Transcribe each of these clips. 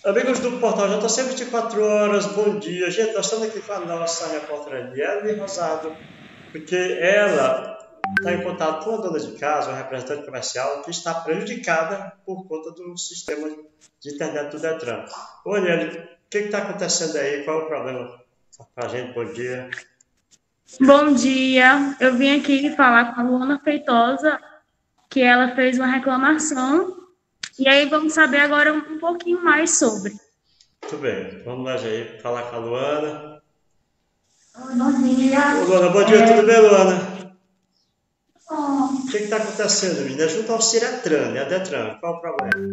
Amigos do Portal JC 24 horas, bom dia. Gente, nós estamos aqui com a nossa repórter Aniele Rosado, porque ela está em contato com a dona de casa, uma representante comercial, que está prejudicada por conta do sistema de internet do Detran. Ô Aniele, o que está acontecendo aí? Qual é o problema? Para a gente, bom dia. Bom dia, eu vim aqui falar com a Luana Feitosa, que ela fez uma reclamação, e aí vamos saber agora um pouquinho mais sobre. Muito bem, vamos lá, aí falar com a Luana. Oi, bom dia. Ô Luana, bom dia, tudo bem, Luana? Bom, O que está acontecendo, menina? É junto ao Ciretran, né? A Detran, qual é o problema?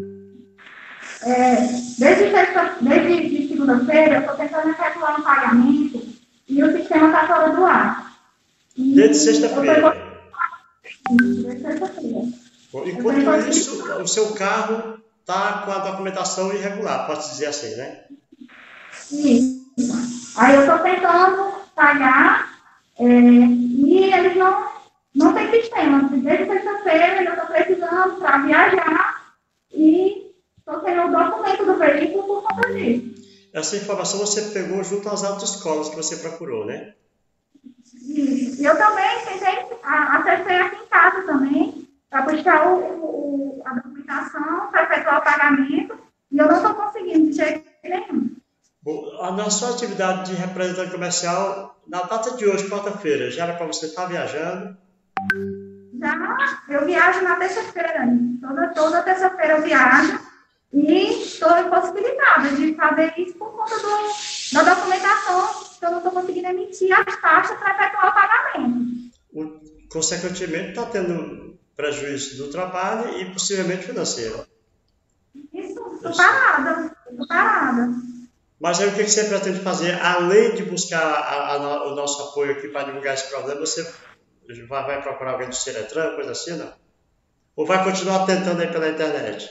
desde segunda-feira eu estou tentando efetuar um pagamento e o sistema está fora do ar. Desde sexta-feira. Desde sexta-feira. Enquanto isso, o seu carro está com a documentação irregular, pode dizer assim, né? Isso. Aí eu estou tentando pagar e eles não têm sistema. Desde sexta-feira eu estou precisando para viajar e estou tendo o documento do veículo por conta disso. Essa informação você pegou junto às autoescolas que você procurou, né? Isso. E eu também tentei, acessei aqui em casa também, para buscar a documentação, para efetuar o pagamento, e eu não estou conseguindo de jeito nenhum. Bom, na sua atividade de representante comercial, na data de hoje, quarta-feira, já era para você estar viajando? Já eu viajo na terça-feira, toda terça-feira eu viajo e estou impossibilitada de fazer isso por conta da documentação, que eu não estou conseguindo emitir as taxas para efetuar o pagamento. Consequentemente, está tendo prejuízo do trabalho e possivelmente financeiro. Isso, estou parada. Mas aí o que você pretende fazer, além de buscar o nosso apoio aqui para divulgar esse problema, você vai procurar alguém do Ciretran, coisa assim, não? Ou vai continuar tentando aí pela internet?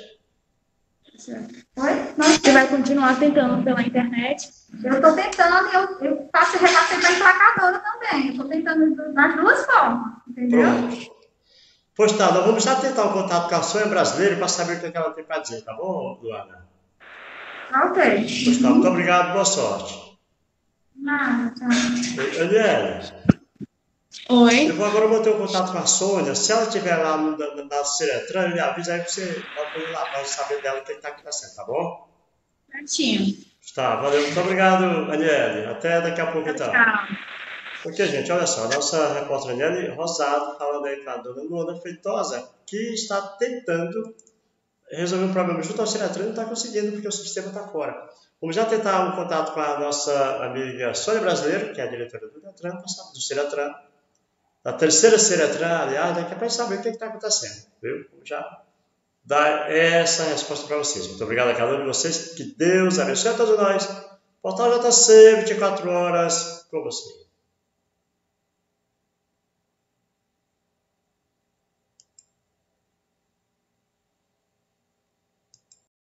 Oi? Você vai continuar tentando pela internet? Eu estou tentando e eu repassei para a emplacadora também. Eu estou tentando das duas formas, entendeu? Pronto. Pois tá, nós vamos já tentar um contato com a Sonha Brasileira para saber o que ela tem para dizer, tá bom, Luana? Ok. Pois tá, muito obrigado, boa sorte. Nada, tchau. Aniele, Oi. eu vou agora manter o contato com a Sônia. Se ela estiver lá na Ciretran, ele avisa aí que você vai lá para saber dela o que está acontecendo, tá bom? Certinho. Tá, valeu, muito obrigado, Aniele. Até daqui a pouco então. Tchau. Ok, gente, olha só, a nossa repórter Aniele Rosado falando aí com a dona Luana Feitosa, que está tentando resolver um problema junto ao Ciretran e não está conseguindo porque o sistema está fora. Vamos já tentar um contato com a nossa amiga Sônia Brasileiro, que é a diretora do Detran, do Ciretran, da terceira Ciretran, aliás, que é para saber o que está acontecendo, viu? Vamos já dar essa resposta para vocês. Muito obrigado a cada um de vocês, que Deus abençoe a todos nós. Portal JC, 24 horas com vocês.